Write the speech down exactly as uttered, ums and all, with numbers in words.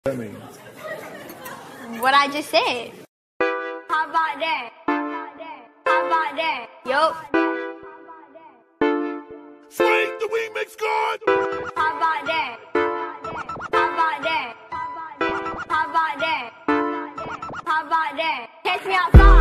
that mean? What I just said. How about that? How about that? Yup. Swing the remix god. How about that? How about that? How about that? How about that? Catch me outside.